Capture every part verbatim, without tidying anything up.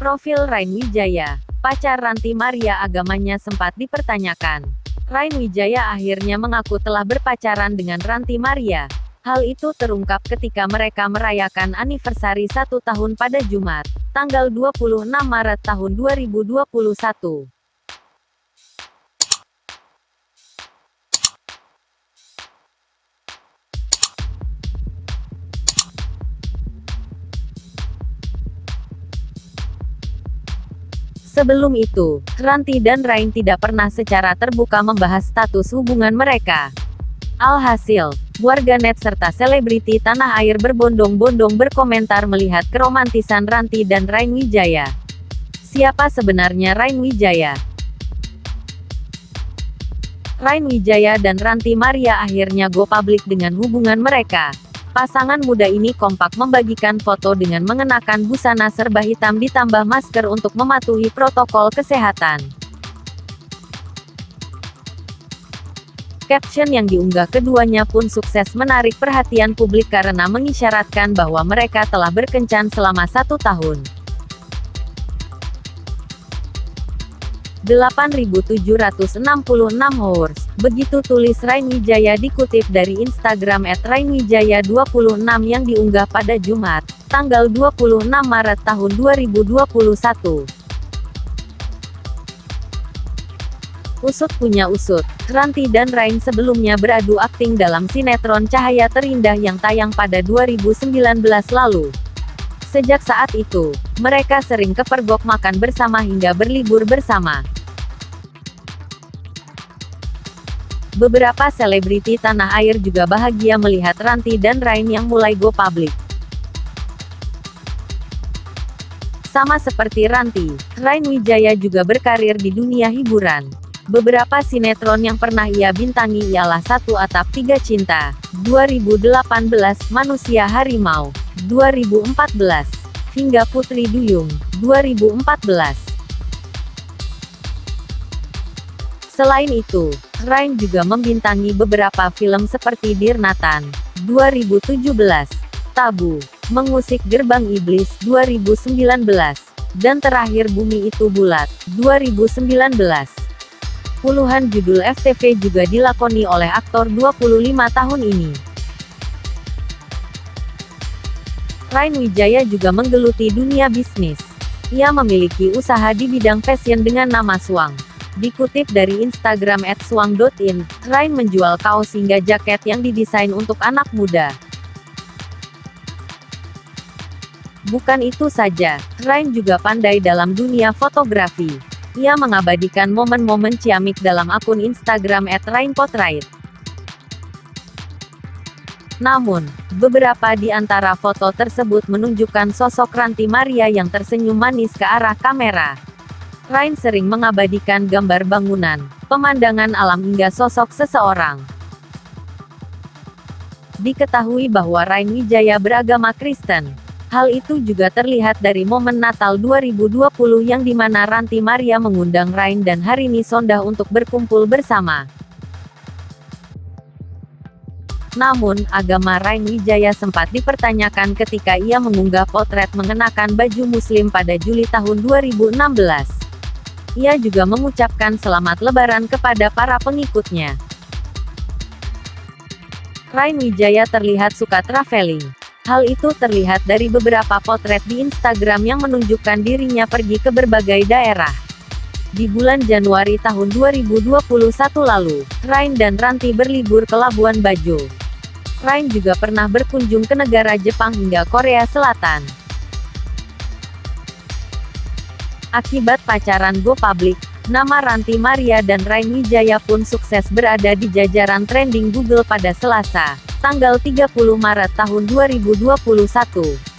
Profil Rain Wijaya, pacar Ranti Maria, agamanya sempat dipertanyakan. Rain Wijaya akhirnya mengaku telah berpacaran dengan Ranti Maria. Hal itu terungkap ketika mereka merayakan anniversary satu tahun pada Jumat, tanggal dua puluh enam Maret tahun dua ribu dua puluh satu. Sebelum itu, Ranti dan Rain tidak pernah secara terbuka membahas status hubungan mereka. Alhasil, warganet serta selebriti tanah air berbondong-bondong berkomentar melihat keromantisan Ranti dan Rain Wijaya. Siapa sebenarnya Rain Wijaya? Rain Wijaya dan Ranti Maria akhirnya go public dengan hubungan mereka. Pasangan muda ini kompak membagikan foto dengan mengenakan busana serba hitam ditambah masker untuk mematuhi protokol kesehatan. Caption yang diunggah keduanya pun sukses menarik perhatian publik karena mengisyaratkan bahwa mereka telah berkencan selama satu tahun. delapan ribu tujuh ratus enam puluh enam hours, begitu tulis Rain Wijaya dikutip dari Instagram et rain wijaya dua puluh enam yang diunggah pada Jumat, tanggal dua puluh enam Maret tahun dua ribu dua puluh satu. Usut punya usut, Ranti dan Rain sebelumnya beradu akting dalam sinetron Cahaya Terindah yang tayang pada dua ribu sembilan belas lalu. Sejak saat itu, mereka sering kepergok makan bersama hingga berlibur bersama. Beberapa selebriti tanah air juga bahagia melihat Ranti dan Rain yang mulai go public. Sama seperti Ranti, Rain Wijaya juga berkarir di dunia hiburan. Beberapa sinetron yang pernah ia bintangi ialah Satu Atap Tiga Cinta, dua ribu delapan belas, Manusia Harimau, dua ribu empat belas, hingga Putri Duyung, dua ribu empat belas. Selain itu, Rain juga membintangi beberapa film seperti Dear Nathan, dua ribu tujuh belas, Tabu, Mengusik Gerbang Iblis, dua ribu sembilan belas, dan terakhir Bumi Itu Bulat, dua ribu sembilan belas. Puluhan judul F T V juga dilakoni oleh aktor dua puluh lima tahun ini. Rain Wijaya juga menggeluti dunia bisnis. Ia memiliki usaha di bidang fashion dengan nama Swang. Dikutip dari Instagram et swang dot in, Rain menjual kaos hingga jaket yang didesain untuk anak muda. Bukan itu saja, Rain juga pandai dalam dunia fotografi. Ia mengabadikan momen-momen ciamik dalam akun Instagram et rain portrait. Namun, beberapa di antara foto tersebut menunjukkan sosok Ranti Maria yang tersenyum manis ke arah kamera. Rain sering mengabadikan gambar bangunan, pemandangan alam hingga sosok seseorang. Diketahui bahwa Rain Wijaya beragama Kristen. Hal itu juga terlihat dari momen Natal dua ribu dua puluh yang dimana Ranti Maria mengundang Rain dan Harini Sondah untuk berkumpul bersama. Namun, agama Rain Wijaya sempat dipertanyakan ketika ia mengunggah potret mengenakan baju muslim pada Juli tahun dua ribu enam belas. Ia juga mengucapkan selamat lebaran kepada para pengikutnya. Rain Wijaya terlihat suka traveling. Hal itu terlihat dari beberapa potret di Instagram yang menunjukkan dirinya pergi ke berbagai daerah. Di bulan Januari tahun dua ribu dua puluh satu lalu, Rain dan Ranti berlibur ke Labuan Bajo. Rain juga pernah berkunjung ke negara Jepang hingga Korea Selatan. Akibat pacaran go public, nama Ranti Maria dan Rain Wijaya pun sukses berada di jajaran trending Google pada Selasa, tanggal tiga puluh Maret tahun dua ribu dua puluh satu.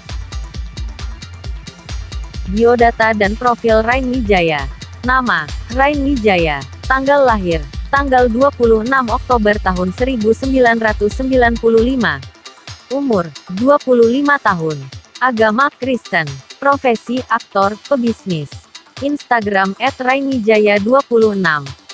Biodata dan profil Rain Wijaya. Nama, Rain Wijaya. Tanggal lahir, tanggal dua puluh enam Oktober tahun seribu sembilan ratus sembilan puluh lima. Umur, dua puluh lima tahun. Agama, Kristen. Profesi, aktor, pebisnis. Instagram et rain wijaya dua puluh enam.